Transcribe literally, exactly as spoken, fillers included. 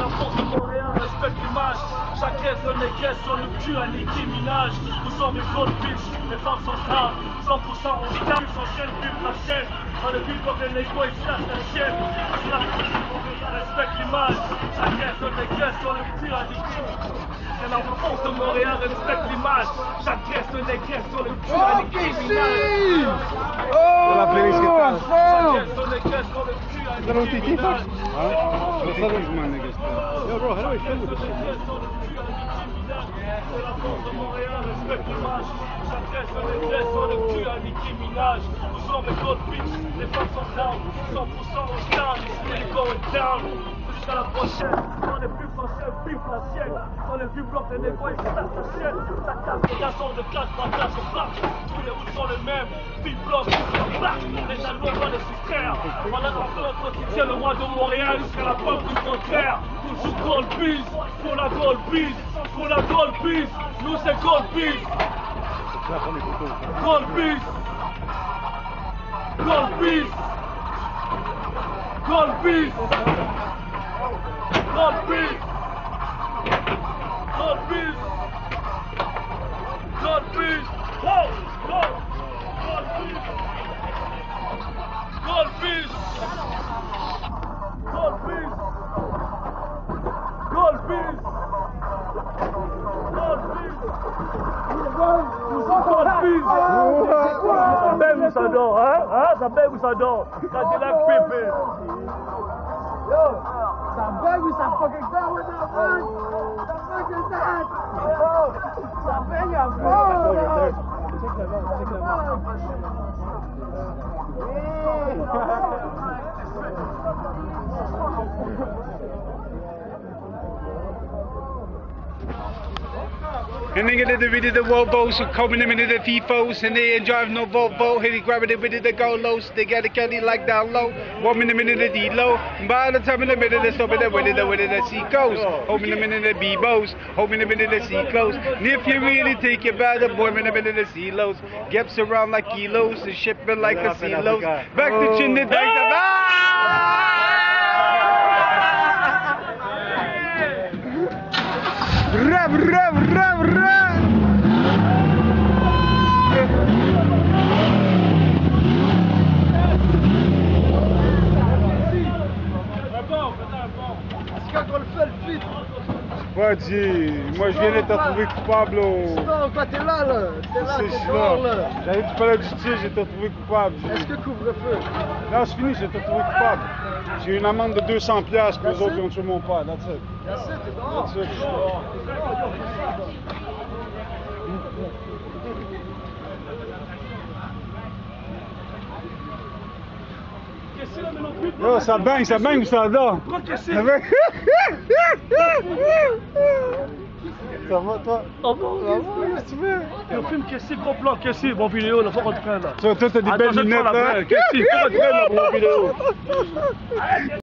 la force de Montréal respecte l'image. Chaque caisse donne les caisses sur le cul à Nicki Minaj. Nous sommes les gold bitch, les femmes sont graves. cent pour cent on tape, s'enchaîne, vive la chaîne. Dans le but comme les négos, ils chassent la chienne. Ça respecte l'image. Chaque caisse donne les caisses sur le cul à Nicki. C'est la force de Montréal respecte l'image. Chaque caisse donne les caisses sur le cul à Nicki Minaj. Oh, la playlist que tal? Det var inte i först. Ja, det sa de som han lägger sted. Ja, bra, här har vi själv det shit. C'est la force de Montréal, respecte l'image. Chaque reste sur les caisses sur le cul à Nicki Minaj. Nous sommes les gold bitch, les femmes sont down. cent pour cent au down, ici les going down. Jusqu'à la prochaine, dans les plus fâchés, vive la sienne. Dans les plus blocs, les négos, ils chassent la chienne. Ça casse les garçons de classe, partage au parc. Tous les routes sont les mêmes, vive bloc, vive bloc. Les Allemands vont les soustraire. Voilà un peu notre quotidien, le roi de Montréal, jusqu'à la preuve du contraire. Toujours gold biz, pour la gold biz, pour la gold biz. Nous c'est gold biz. Gold biz. Gold biz. Gold biz. Gold biz. Gold biz. Gold biz. Go, go. Gold biz. Gold biz. Gold biz. Gold biz. Gold biz. Gold biz. Ça baigne ou ça dort, hein? Hein? Ça baigne ou ça dort? Cadillac Pépé. Yo, ça baigne ou ça fucking dort? What the fuck? The fuck is that? Yo, ça baigne à fond, là. Check le nom, check le nom. En then get the video the Volvos, so coming them into the FIFOs, and they ain't driving no Volvo, hitting grabbing it with the Golos, they got the Kelly like down low, warming them into the D-Low, and by the time in the middle, they're stopping them with it, with it, the sea coast, hoping them into the B-Bows, hoping them into the sea close, and if you really take your bad, the boy, them into the sea lows, gaps around like kilos, and shipping like a sea lows, back to chin the dikes, Rev, rev, rev, rev! C'est quand on le fait le feat. Pas dit, moi je viens de te trouver coupable au... Non, toi t'es là, là. T'es là, C'est t'es ça. fort, là. J'arrive du palais de justice, j'ai été trouvé coupable. Est-ce que couvre-feu? Non, c'est fini, j'ai été trouvé coupable. J'ai eu une amende de deux cents piastres pour les autres qui ont tué mon père. That's it. That's it, t'es dehors. That's it, je suis dehors. Yo, ça baigne, ça baigne ou ça dort? Ça baigne. Ça va toi? Oh bon, qu'est-ce que tu veux? on filme qu'est-ce gros plan, qu'est-ce bon vidéo, là, faut qu'on te prenne là. Toi, toi, t'as des belles lunettes, hein? Qu'est-ce qu'on te prenne là, bon vidéo.